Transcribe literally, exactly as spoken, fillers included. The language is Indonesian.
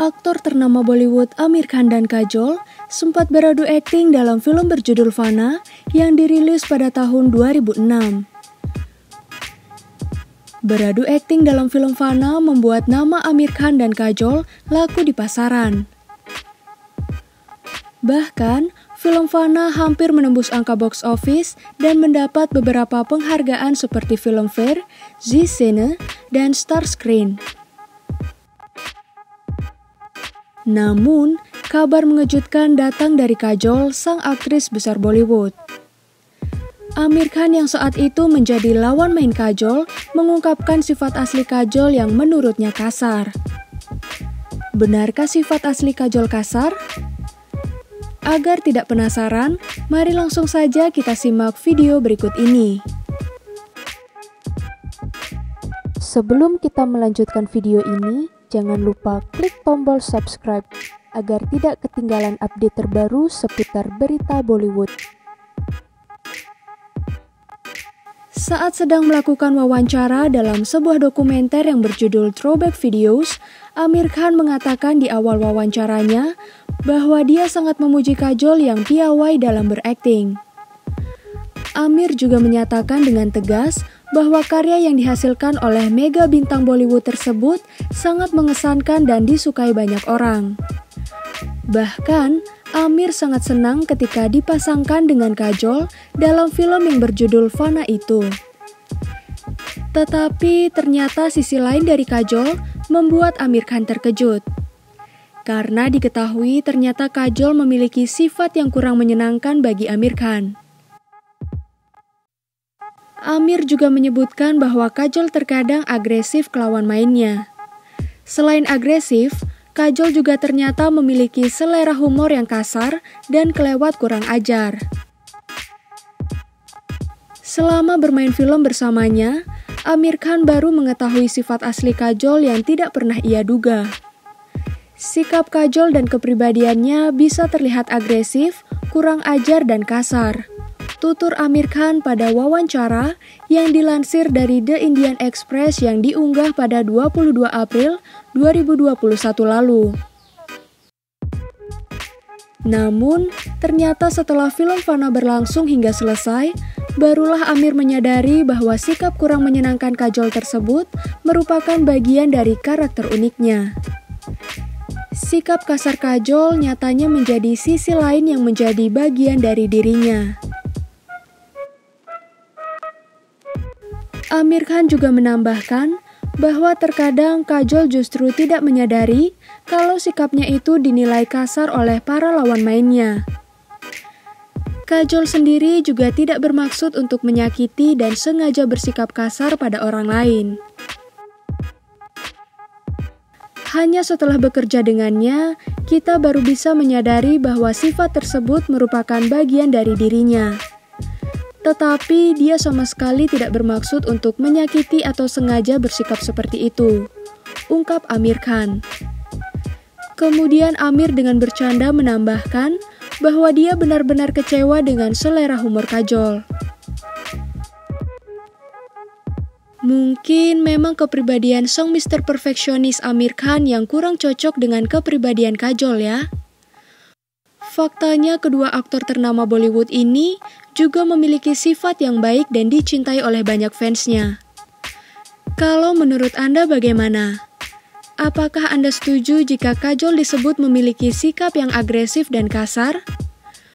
Aktor ternama Bollywood Aamir Khan dan Kajol sempat beradu akting dalam film berjudul Fana yang dirilis pada tahun dua ribu enam. Beradu akting dalam film Fana membuat nama Aamir Khan dan Kajol laku di pasaran. Bahkan, film Fana hampir menembus angka box office dan mendapat beberapa penghargaan seperti Filmfare, Zee Cine, dan Star Screen. Namun, kabar mengejutkan datang dari Kajol, sang aktris besar Bollywood. Aamir Khan yang saat itu menjadi lawan main Kajol mengungkapkan sifat asli Kajol yang menurutnya kasar. Benarkah sifat asli Kajol kasar? Agar tidak penasaran, mari langsung saja kita simak video berikut ini. Sebelum kita melanjutkan video ini, jangan lupa klik tombol subscribe agar tidak ketinggalan update terbaru seputar berita Bollywood. Saat sedang melakukan wawancara dalam sebuah dokumenter yang berjudul Throwback Videos, Aamir Khan mengatakan di awal wawancaranya bahwa dia sangat memuji Kajol yang piawai dalam berakting. Aamir juga menyatakan dengan tegas bahwa karya yang dihasilkan oleh mega bintang Bollywood tersebut sangat mengesankan dan disukai banyak orang. Bahkan, Aamir sangat senang ketika dipasangkan dengan Kajol dalam film yang berjudul Fana itu. Tetapi ternyata sisi lain dari Kajol membuat Aamir Khan terkejut. Karena diketahui ternyata Kajol memiliki sifat yang kurang menyenangkan bagi Aamir Khan. Aamir juga menyebutkan bahwa Kajol terkadang agresif ke lawan mainnya. Selain agresif, Kajol juga ternyata memiliki selera humor yang kasar dan kelewat kurang ajar. Selama bermain film bersamanya, Aamir Khan baru mengetahui sifat asli Kajol yang tidak pernah ia duga. Sikap Kajol dan kepribadiannya bisa terlihat agresif, kurang ajar dan kasar. Tutur Aamir Khan pada wawancara yang dilansir dari The Indian Express yang diunggah pada dua puluh dua April dua ribu dua puluh satu lalu. Namun, ternyata setelah film Fana berlangsung hingga selesai, barulah Aamir menyadari bahwa sikap kurang menyenangkan Kajol tersebut merupakan bagian dari karakter uniknya. Sikap kasar Kajol nyatanya menjadi sisi lain yang menjadi bagian dari dirinya. Aamir Khan juga menambahkan bahwa terkadang Kajol justru tidak menyadari kalau sikapnya itu dinilai kasar oleh para lawan mainnya. Kajol sendiri juga tidak bermaksud untuk menyakiti dan sengaja bersikap kasar pada orang lain. Hanya setelah bekerja dengannya, kita baru bisa menyadari bahwa sifat tersebut merupakan bagian dari dirinya. Tetapi dia sama sekali tidak bermaksud untuk menyakiti atau sengaja bersikap seperti itu, ungkap Aamir Khan. Kemudian Aamir dengan bercanda menambahkan bahwa dia benar-benar kecewa dengan selera humor Kajol. Mungkin memang kepribadian sang mister Perfeksionis Aamir Khan yang kurang cocok dengan kepribadian Kajol ya. Faktanya kedua aktor ternama Bollywood ini juga memiliki sifat yang baik dan dicintai oleh banyak fansnya. Kalau menurut Anda bagaimana? Apakah Anda setuju jika Kajol disebut memiliki sikap yang agresif dan kasar?